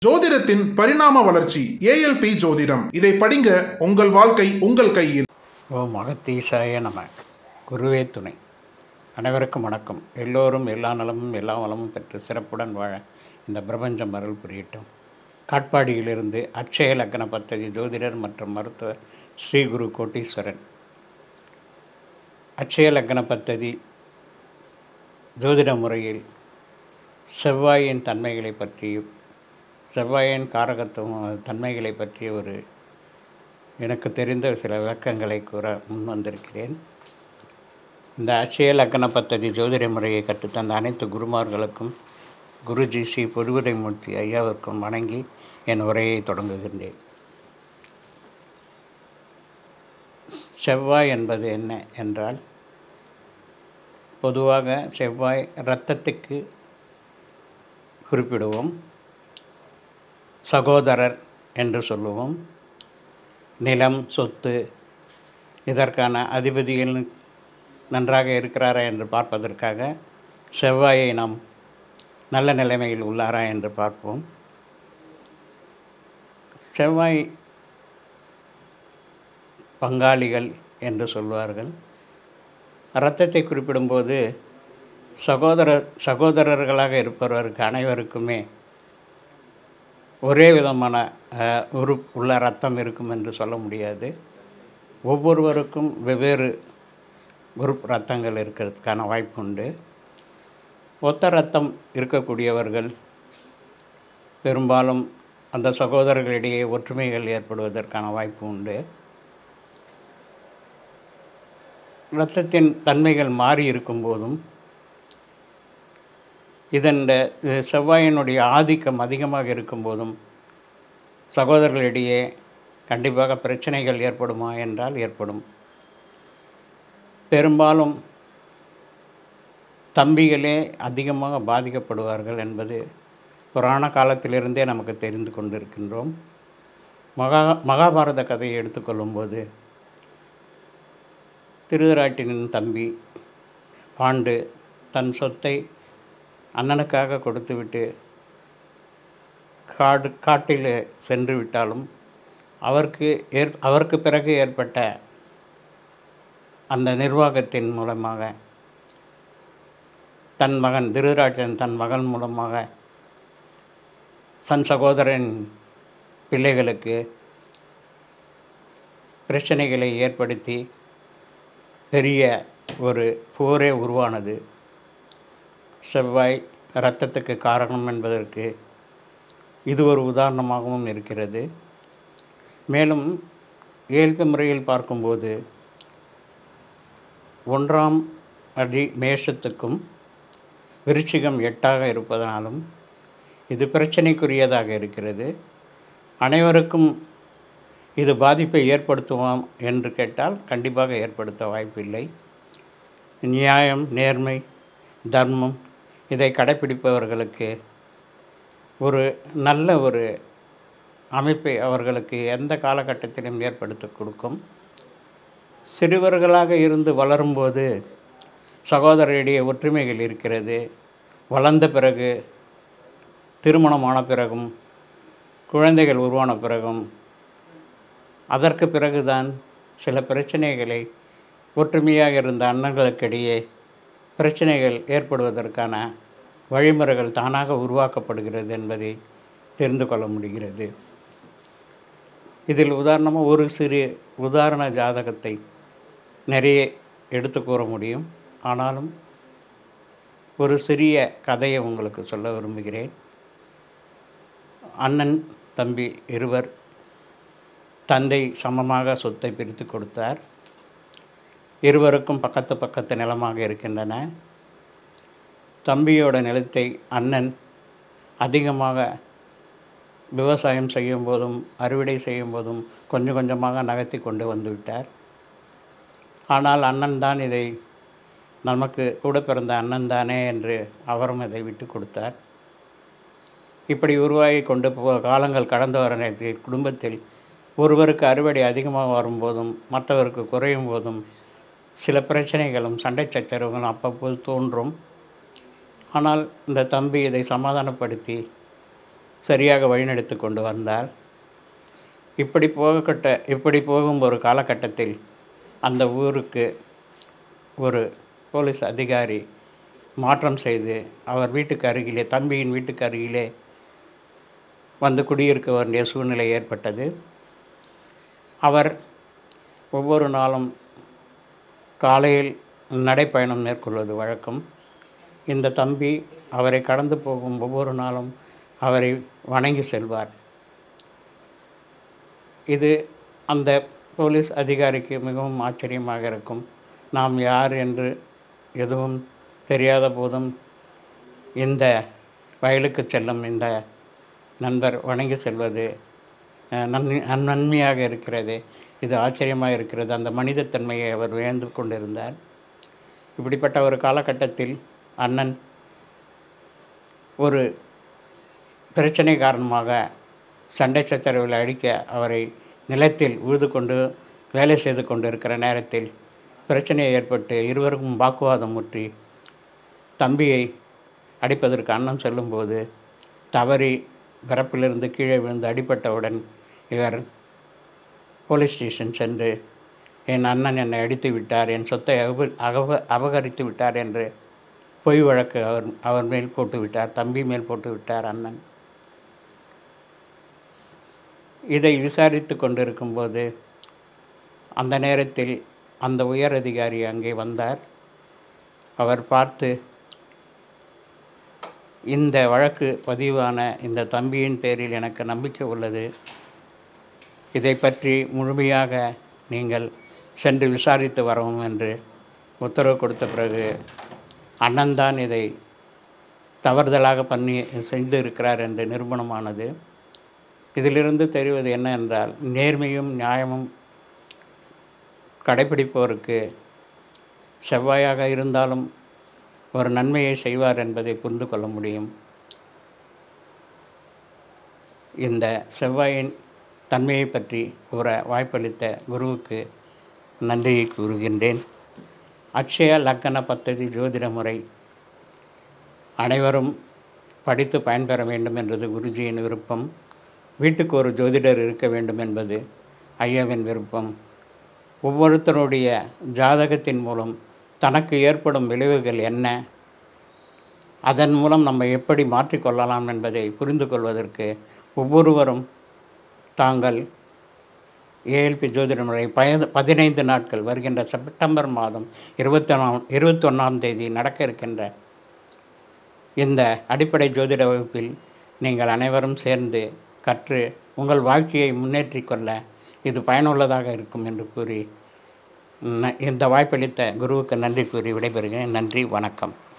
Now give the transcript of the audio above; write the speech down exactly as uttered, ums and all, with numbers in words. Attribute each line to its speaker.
Speaker 1: ஜோதிடத்தின் பரிணாம வளர்ச்சி ஏஎல்பி ஜோதிடம். இதை படிங்க, உங்கள் வாழ்க்கை உங்கள் கையில்.
Speaker 2: ஓம் அகத்தீசாய நம. குருவே துணை. அனைவருக்கும் வணக்கம். எல்லோரும் எல்லா நலமும் எல்லா வளமும் பெற்று சிறப்புடன் வாழ இந்த பிரபஞ்சம் அருள் புரியட்டும். காட்பாடியிலிருந்து அட்சய லக்ன பத்ததி ஜோதிடர் மற்றும் மருத்துவர் ஸ்ரீ குரு கோட்டீஸ்வரன். அட்சய லக்ன பத்ததி ஜோதிட முறையில் செவ்வாயின் தன்மைகளை பற்றியும் செவ்வாயின் காரகத்துவம் தன்மைகளை பற்றிய ஒரு எனக்கு தெரிந்த சில விளக்கங்களை கூற முன் வந்திருக்கிறேன். இந்த அட்சய லக்ன பத்ததி ஜோதிட முறையை கற்றுத்தந்த அனைத்து குருமார்களுக்கும் குருஜி ஸ்ரீ பொதுவுடைமூர்த்தி ஐயாவிற்கும் வணங்கி என் உரையை தொடங்குகின்றேன். செவ்வாய் என்பது என்ன என்றால், பொதுவாக செவ்வாய் இரத்தத்துக்கு குறிப்பிடுவோம், சகோதரர் என்று சொல்லுவோம். நிலம், சொத்து, இதற்கான அதிபதிகள் நன்றாக இருக்கிறாரா என்று பார்ப்பதற்காக செவ்வாயை நாம் நல்ல நிலைமையில் உள்ளாரா என்று பார்ப்போம். செவ்வாய் பங்காளிகள் என்று சொல்வார்கள். இரத்தத்தை குறிப்பிடும்போது சகோதரர் சகோதரர்களாக இருப்பவருக்கு அனைவருக்குமே ஒரே விதமான உறுப்பு உள்ள இரத்தம் இருக்கும் என்று சொல்ல முடியாது. ஒவ்வொருவருக்கும் வெவ்வேறு குரூப் இரத்தங்கள் இருக்கிறதுக்கான வாய்ப்பு உண்டு. ஒத்த இரத்தம் இருக்கக்கூடியவர்கள் பெரும்பாலும் அந்த சகோதரர்களிடையே ஒற்றுமைகள் ஏற்படுவதற்கான வாய்ப்பு உண்டு. இரத்தத்தின் தன்மைகள் மாறி இருக்கும்போதும் இதன் செவ்வாயினுடைய ஆதிக்கம் அதிகமாக இருக்கும்போதும் சகோதரர்களிடையே கண்டிப்பாக பிரச்சனைகள் ஏற்படுமா என்றால் ஏற்படும். பெரும்பாலும் தம்பிகளே அதிகமாக பாதிக்கப்படுவார்கள் என்பது புராண காலத்திலிருந்தே நமக்கு தெரிந்து கொண்டிருக்கின்றோம். மகா மகாபாரத கதையை எடுத்துக்கொள்ளும்போது திருதராட்டினின் தம்பி பாண்டு தன் சொத்தை அண்ணனுக்காக கொடுத்துவிட்டு காடு காட்டில் சென்று விட்டாலும் அவருக்கு ஏற் அவருக்கு பிறகு ஏற்பட்ட அந்த நிர்வாகத்தின் மூலமாக தன் மகன் திருதராட்டிரன் தன் மகன் மூலமாக தன் சகோதரன் பிள்ளைகளுக்கு பிரச்சனைகளை ஏற்படுத்தி பெரிய ஒரு போரே உருவானது. செவ்வாய் இரத்தத்துக்கு காரணம் என்பதற்கு இது ஒரு உதாரணமாகவும் இருக்கிறது. மேலும் இயல்பு முறையில் பார்க்கும்போது ஒன்றாம் அடி மேஷத்துக்கும் விருச்சிகம் எட்டாக இருப்பதனாலும் இது பிரச்சனைக்குரியதாக இருக்கிறது. அனைவருக்கும் இது பாதிப்பை ஏற்படுத்துவோம் என்று கேட்டால் கண்டிப்பாக ஏற்படுத்த வாய்ப்பில்லை. நியாயம், நேர்மை, தர்மம் இதை கடைப்பிடிப்பவர்களுக்கு ஒரு நல்ல ஒரு அமைப்பை அவர்களுக்கு எந்த காலகட்டத்திலும் ஏற்படுத்தி கொடுக்கும். சிறுவர்களாக இருந்து வளரும்போது சகோதரரிடையே ஒற்றுமைகள் இருக்கிறது. வளர்ந்த பிறகு, திருமணமான பிறகும், குழந்தைகள் உருவான பிறகும், அதற்கு பிறகுதான் சில பிரச்சனைகளை ஒற்றுமையாக இருந்த அண்ணர்களுக்கிடையே பிரச்சனைகள் ஏற்படுவதற்கான வழிமுறைகள் தானாக உருவாக்கப்படுகிறது என்பதை தெரிந்து கொள்ள முடிகிறது. இதில் உதாரணமாக ஒரு சிறு உதாரண ஜாதகத்தை நிறைய எடுத்து கூற முடியும். ஆனாலும் ஒரு சிறிய கதையை உங்களுக்கு சொல்ல விரும்புகிறேன். அண்ணன் தம்பி இருவர் தந்தை சமமாக சொத்தை பிரித்து கொடுத்தார். இருவருக்கும் பக்கத்து பக்கத்து நிலமாக இருக்கின்றன. தம்பியோட நிலத்தை அண்ணன் அதிகமாக விவசாயம் செய்யும் போதும் அறுவடை செய்யும் போதும் கொஞ்சம் கொஞ்சமாக நகர்த்தி கொண்டு வந்து விட்டார். ஆனால் அண்ணன் தான் இதை நமக்கு கூட பிறந்த அண்ணன் தானே என்று அவரும் இதை விட்டு கொடுத்தார். இப்படி உருவாகி கொண்டு போ காலங்கள் கடந்து வர நேரத்தில் குடும்பத்தில் ஒருவருக்கு அறுவடை அதிகமாக வரும்போதும் மற்றவருக்கு குறையும் போதும் சில பிரச்சனைகளும் சண்டை சச்சரவுகளும் அப்பப்போது தோன்றும். ஆனால் இந்த தம்பி இதை சமாதானப்படுத்தி சரியாக வழிநடத்தி கொண்டு வந்தார். இப்படி போகக்கட்ட இப்படி போகும் ஒரு காலகட்டத்தில் அந்த ஊருக்கு ஒரு போலீஸ் அதிகாரி மாற்றம் செய்து அவர் வீட்டுக்கு அருகிலே, தம்பியின் வீட்டுக்கு அருகிலே வந்து குடியிருக்க வேண்டிய சூழ்நிலை ஏற்பட்டது. அவர் ஒவ்வொரு நாளும் காலையில் நடைப்பயணம் மேற்கொள்வது வழக்கம். இந்த தம்பி அவரை கடந்து போகும் ஒவ்வொரு நாளும் அவரை வணங்கி செல்வார். இது அந்த போலீஸ் அதிகாரிக்கு மிகவும் ஆச்சரியமாக இருக்கும். நாம் யார் என்று எதுவும் தெரியாத போதும் இந்த வயலுக்கு செல்லும் இந்த நண்பர் வணங்கி செல்வது நன்மை நன்மையாக இருக்கிறது. இது ஆச்சரியமாக இருக்கிறது. அந்த மனிதத்தன்மையை அவர் வியந்து கொண்டிருந்தார். இப்படிப்பட்ட ஒரு காலகட்டத்தில் அண்ணன் ஒரு பிரச்சனை காரணமாக சண்டை சச்சரவில் அடிக்க அவரை நிலத்தில் உழுது கொண்டு வேலை செய்து கொண்டிருக்கிற நேரத்தில் பிரச்சனை ஏற்பட்டு இருவருக்கும் வாக்குவாதம் முற்றி தம்பியை அடிப்பதற்கு அண்ணன் செல்லும்போது தவறி வரப்பிலிருந்து கீழே விழுந்து அடிபட்டவுடன் இவர் போலீஸ் ஸ்டேஷன் சென்று என் அண்ணன் என்னை அடித்து விட்டார், என் சொத்தை அப அகப அபகரித்து விட்டார் என்று பொய் வழக்கு அவர் அவர் மேல் போட்டு விட்டார், தம்பி மேல் போட்டு விட்டார் அண்ணன். இதை விசாரித்து கொண்டிருக்கும்போது அந்த நேரத்தில் அந்த உயர் அதிகாரி அங்கே வந்தார். அவர் பார்த்து, இந்த வழக்கு பதிவான இந்த தம்பியின் பேரில் எனக்கு நம்பிக்கை உள்ளது, இதை பற்றி முழுமையாக நீங்கள் சென்று விசாரித்து வரவும் என்று உத்தரவு கொடுத்த பிறகு அண்ணன்தான் இதை தவறுதலாக பண்ணி செய்து இருக்கிறார் என்று நிரூபணமானது. இதிலிருந்து தெரிவது என்ன என்றால், நேர்மையும் நியாயமும் கடைப்பிடிப்பவருக்கு செவ்வாயாக இருந்தாலும் ஒரு நன்மையை செய்வார் என்பதை புரிந்து கொள்ள முடியும். இந்த செவ்வாயின் தன்மையை பற்றி கூற வாய்ப்பளித்த குருவுக்கு நன்றியை கூறுகின்றேன். அக்ஷய லக்கண பத்ததி ஜோதிட முறை அனைவரும் படித்து பயன்பெற வேண்டும் என்றது குருஜியின் விருப்பம். வீட்டுக்கு ஒரு ஜோதிடர் இருக்க வேண்டும் என்பது ஐயாவின் விருப்பம். ஒவ்வொருத்தருடைய ஜாதகத்தின் மூலம் தனக்கு ஏற்படும் விளைவுகள் என்ன, அதன் மூலம் நம்ம எப்படி மாற்றிக்கொள்ளலாம் என்பதை புரிந்து கொள்வதற்கு ஒவ்வொருவரும் தாங்கள் ஏஎல்பி ஜோதிட முறை பய பதினைந்து நாட்கள் வருகின்ற செப்டம்பர் மாதம் இருபத்தி ஒன்றாம் இருபத்தி ஒன்றாம் தேதி நடக்க இருக்கின்ற இந்த அடிப்படை ஜோதிட வகுப்பில் நீங்கள் அனைவரும் சேர்ந்து கற்று உங்கள் வாழ்க்கையை முன்னேற்றி கொள்ள இது பயனுள்ளதாக இருக்கும் என்று கூறி இந்த வாய்ப்பளித்த குருவுக்கு நன்றி கூறி விடைபெறுகிறேன். நன்றி, வணக்கம்.